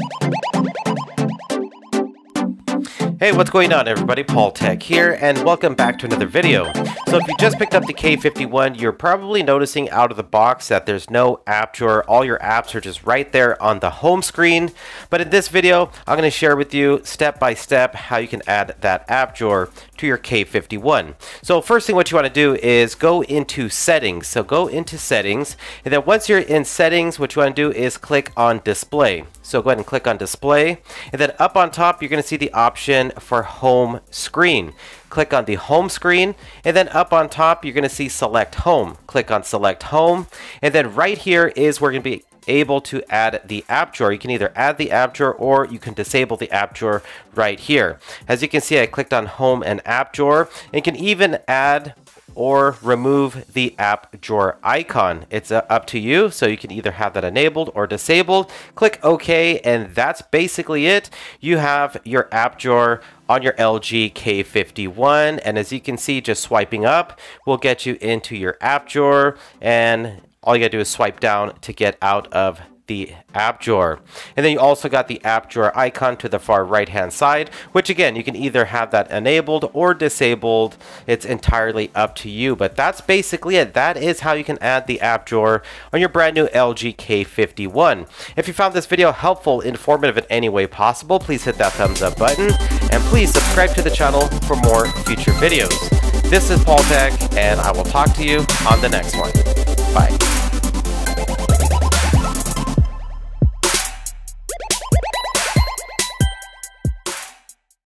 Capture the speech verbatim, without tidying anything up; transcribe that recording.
Hey, what's going on everybody? Paul Tech here, and welcome back to another video. So if you just picked up the K fifty-one, you're probably noticing out of the box that there's no app drawer. All your apps are just right there on the home screen. But in this video, I'm going to share with you step by step how you can add that app drawer to your K fifty-one. So first thing what you want to do is go into settings. So go into settings, and then once you're in settings, what you want to do is click on display. So go ahead and click on display, and then up on top you're going to see the option for home screen. Click on the home screen, and then up on top you're going to see select home. Click on select home, and then right here is where you're going to be able to add the app drawer. You can either add the app drawer or you can disable the app drawer right here. As you can see, I clicked on home and app drawer, and you can even add or remove the app drawer icon. It's uh, up to you, so you can either have that enabled or disabled. Click OK, and that's basically it. You have your app drawer on your L G K fifty-one, and as you can see, just swiping up will get you into your app drawer, and all you gotta do is swipe down to get out of the app drawer. And then you also got the app drawer icon to the far right hand side, which again, you can either have that enabled or disabled. It's entirely up to you, but that's basically it. That is how you can add the app drawer on your brand new L G K fifty-one. If you found this video helpful, informative in any way possible, please hit that thumbs up button, and please subscribe to the channel for more future videos. This is Paul Tech, and I will talk to you on the next one. Bye.